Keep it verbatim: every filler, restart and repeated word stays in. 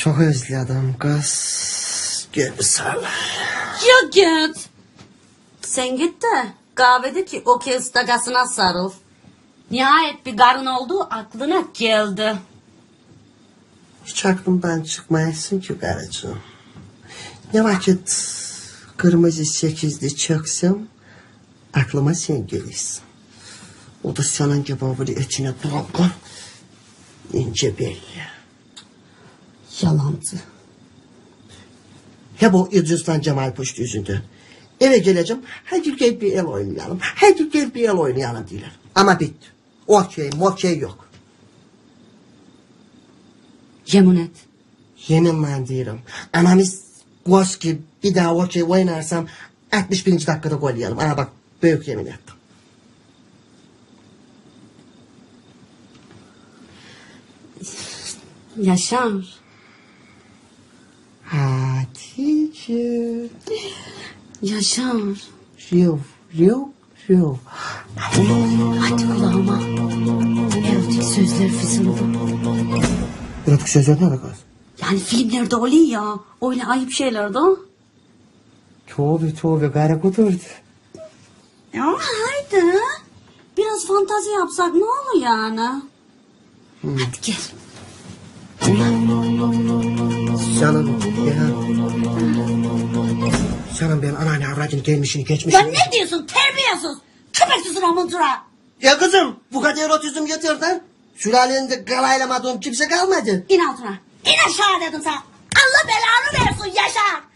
Çok özledim kız. Gel bir sarıl. Ya git. Sen git de kahvedeki okey ıstagasına sarıl. Nihayet bir karın olduğu aklına geldi. Hiç aklımdan çıkmayasın ki karıcığım. Ne vakit kırmızı sekizli çöksem aklıma sen gelirsin. O da senin gibi böyle etine dolgun, ince belli. Yalancı. Hep o İdris'le Cemal Puşt yüzünden. Eve geleceğim, hadi gel bir el oynayalım, hadi gel bir el oynayalım diyorlar. Ama bitti. Okey, mokey yok. Yemin et. Yeminle diyorum. Ama biz boş ki bir daha okey oynarsam altmış birinci dakikada gol yiyelim. Ana bak, büyük yemin ettim. Yaşar. Hatice. Yaşar. Riv, riv, riv. Hadi kulağıma. Erotik sözler fısıldı. Erotik sözler ne kız? Yani filmlerde oluyor ya. Öyle ayıp şeyler de. Tövbe tövbe gari kuturdu. Ya haydi. Biraz fantazi yapsak ne olur yani? Hmm. Hadi gel. Canım ya. Canım benim anneanne avradın gelmişini geçmişini. Ya ne diyorsun terbiyesiz? Köpeksiz Ramontura. Ya kızım bu kadar erotizm yeter de. Sülalende galaylamadığım kimse kalmadı. İn altına. İn aşağı dedim sana. Allah belanı versin Yaşar.